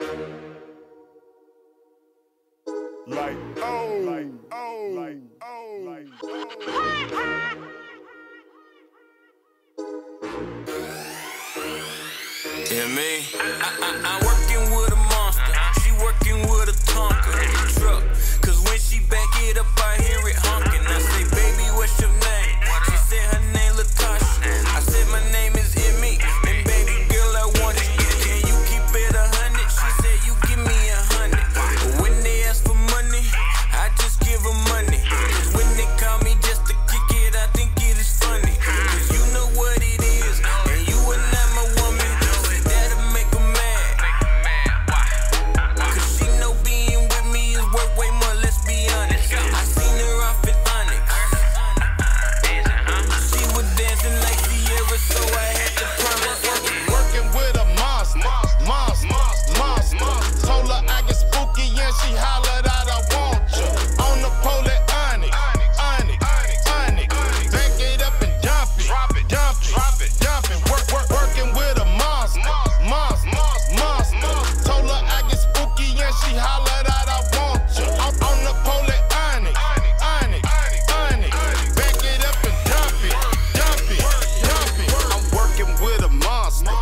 Like, oh, like, oh, like, oh, like, oh. Yeah, me. I'm working with a monster. She working with a Tonka truck. Cause when she back it up, I hear it honking. I say, baby, what's your name? She said her name Latasha. I said my name is Emmy. And baby girl, I want it. Can you keep it 100? She said you give me 100. But when they ask for money, I just give them money. Cause when they call me just to kick it, I think it is funny. Cause you know what it is, and you are not my woman. That'll make her mad. Cause she know being with me is worth way more, let's be honest. I seen her off in Onyx. She was dancing like Sierra, so I had to promise. Working with a monster. Told her I get spooky and she hollered out, I want you. On the pole at Onyx. Back it up and dump it. Working with a monster. Told her I get spooky and she hollered out, I want you. On the pole at Onyx. Back it up and dump it. I'm working with a monster.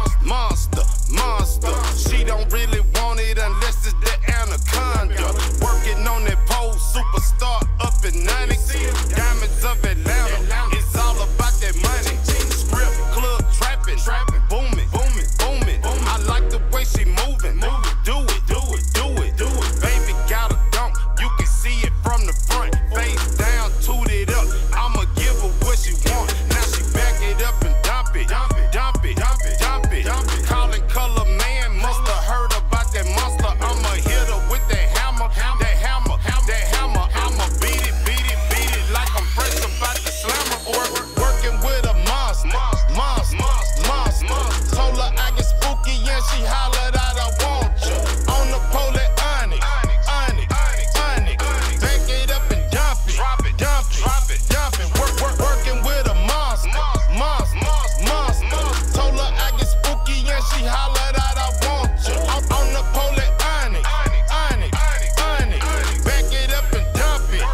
She don't really want it unless it's the anaconda. Working on that pole, superstar up in Onyx. Diamonds of Atlanta, it's all about that money. Strip club trapping, booming. I like the way she moving. Do it. Baby got a dump, you can see it from the front. Face down, toot it up. I'ma give her what she want. Now she back it up and dump it. Calling color man, musta heard about that monster. I'ma hit her with that hammer. I'ma beat it like I'm fresh about the slammer. Working with a monster. Told her I get spooky and she hollered out, I want you. On the pole at Onyx. Back it up and dump it. Working with a monster. Told her I get spooky and she hollered out, I want you. On the pole at Onyx. Back it up and dump it.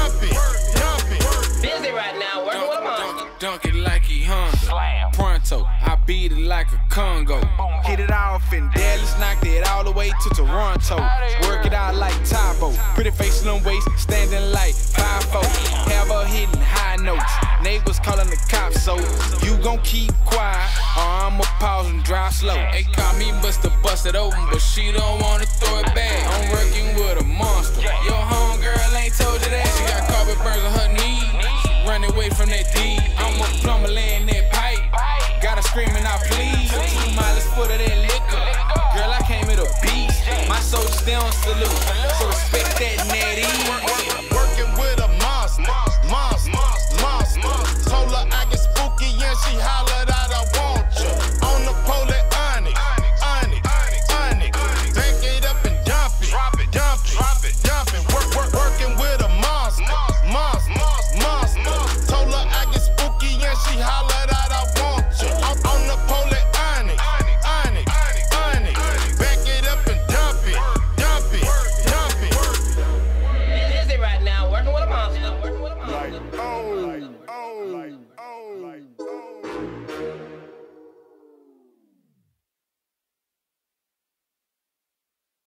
Busy right now, working with a monster. Dunk it like he Honda. Pronto, I beat it like a Congo. Hit it off in Dallas, knocked it all the way to Toronto. Work it out like Tybo. Pretty face, slim waist, standing like 5'4". Have her hitting high notes. Neighbors calling the cops, so you gon' keep quiet or I'ma pause and drive slow. They call me Buster, bust it open, but she don't wanna throw it back. I'm working with a monster. Your homegirl ain't told you that. She got carpet burns on her knees. Run away from that D. I'm a plumber laying that pipe. Got her screaming out, please. 2 miles full of that liquor. Girl, I came with a beast. My soldiers, they don't salute. So respect that name.